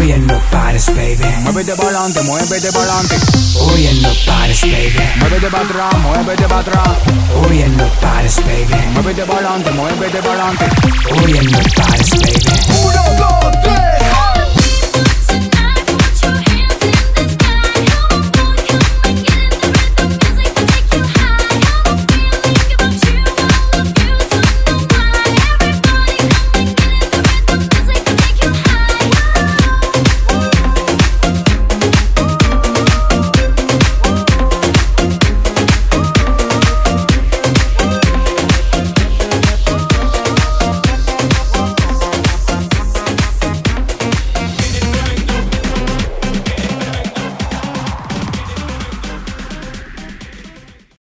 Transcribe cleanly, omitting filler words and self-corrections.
Hoy en los pares, baby. Muévete pa'lante, muévete pa'lante. Hoy en los pares, baby. Muévete pa' atrás, muévete pa' atrás. Hoy en los pares, baby. Muévete pa'lante, muévete pa'lante. Hoy en los pares, baby. 1, 2, 3.